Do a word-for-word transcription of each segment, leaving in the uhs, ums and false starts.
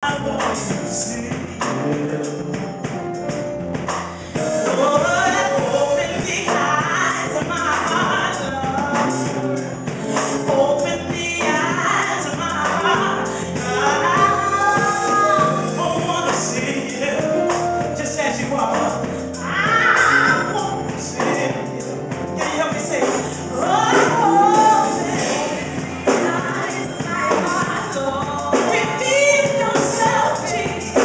I want to see you. Lord, open the eyes of my heart, Lord. Open the eyes of my heart. I want to see you just as you are. I want to see you. Can you help me say, oh, open the eyes of my heart, Lord. Reveal yourself, Jesus.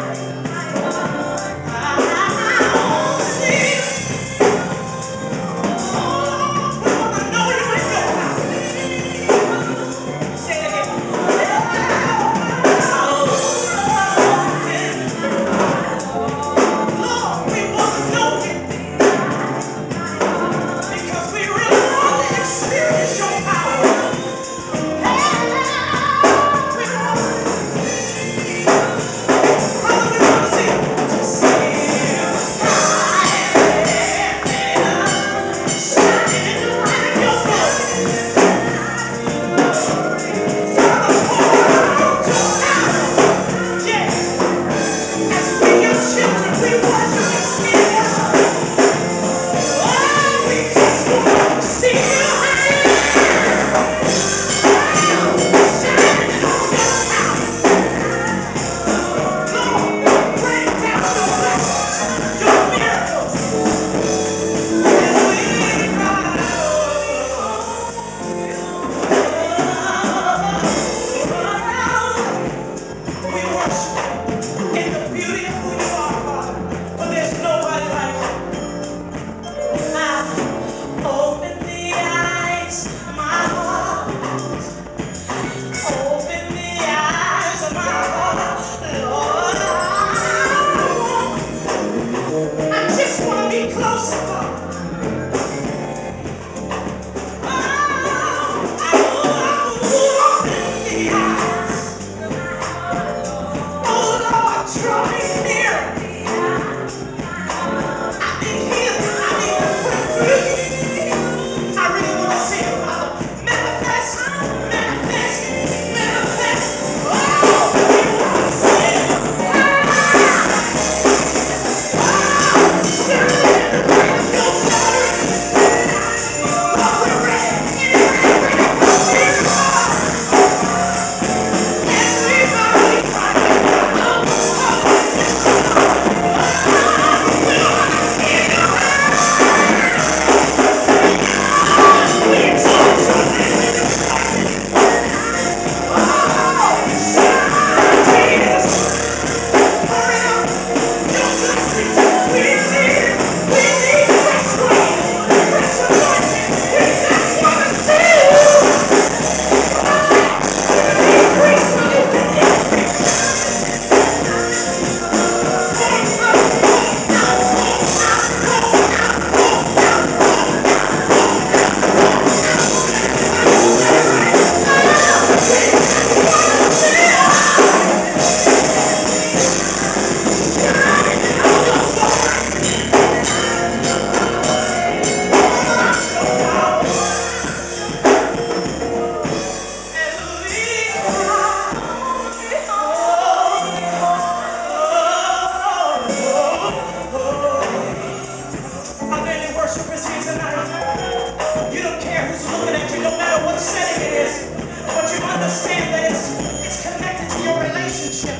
Understand that it's, it's connected to your relationship.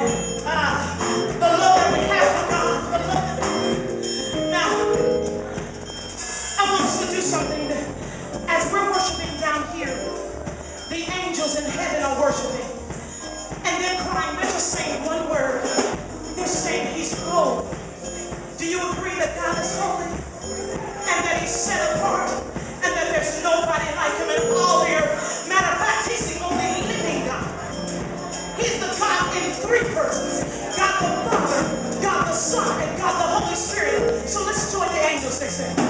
Uh, the love that we have for God. The love. Now, I want us to do something that as we're worshiping down here, the angels in heaven are worshiping. And they're crying, they're just saying one word. They're saying he's holy. Do you agree that God is holy? And that he's set apart? And that there's nobody like him in all the earth? Matter of fact, he's the only living God. He's the God in three persons. God the Father, God the Son, and God the Holy Spirit. So let's join the angels, they say.